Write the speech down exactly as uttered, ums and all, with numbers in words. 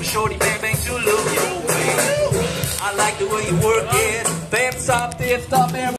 shorty, bang bang to look your way. I like the way you work it. Fifth stop, fifth stop, and